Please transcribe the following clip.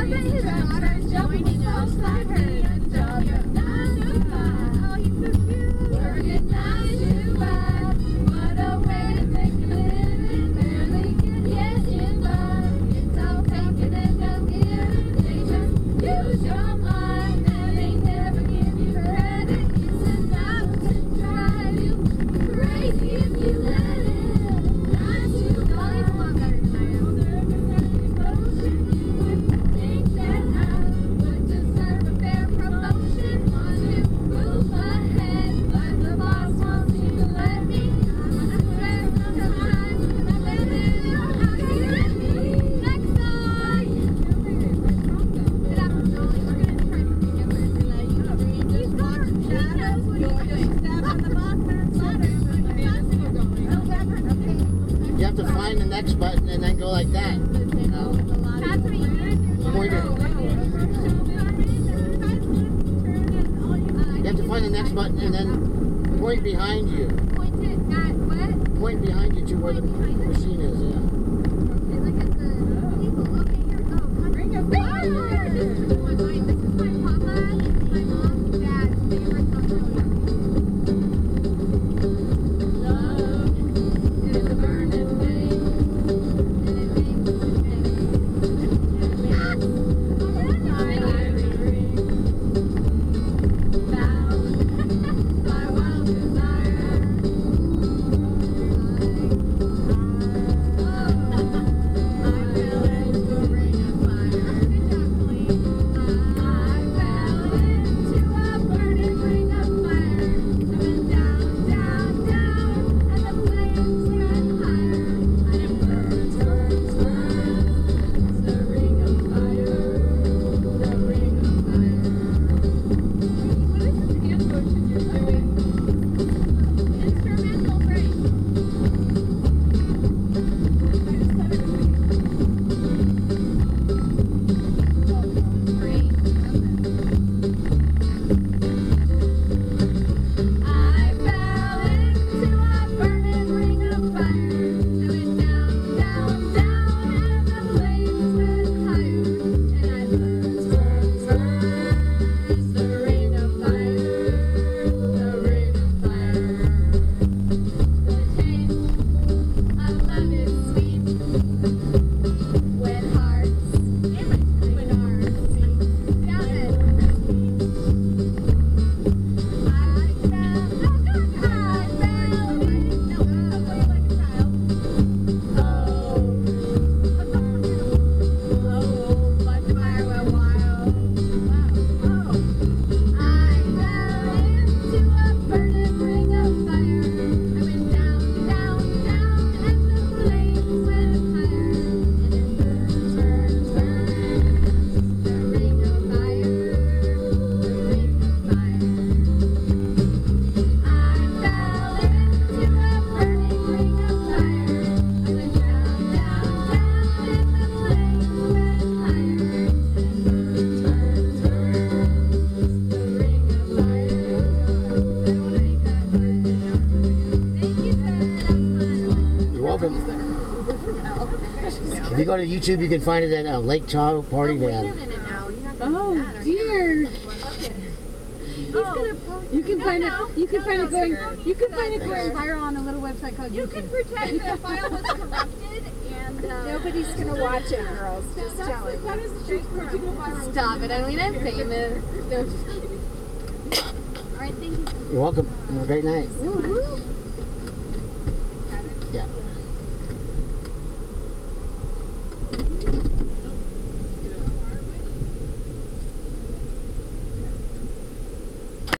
You have to find the next button and then go like that. You have to find the next button and then point behind you. Point it at what? Point behind you to where the machine is, yeah. Okay, look at the people. Okay, here we go. Bring us fire! This is my papa and my mom's dad's favorite song. Love is a burning thing, and it makes me think. Bound by wild desire. If you go to YouTube, you can find it at Lake Tahoe Party Van. Oh dear! You can find it. You can find it going. You can find it going viral on a little website called YouTube. You can pretend the file was corrupted and nobody's gonna watch it, girls. Just tell it. Stop it, Eileen. I'm famous. No, just kidding. All right, thank you. You're welcome. Have a great night. Woo-hoo. Yeah.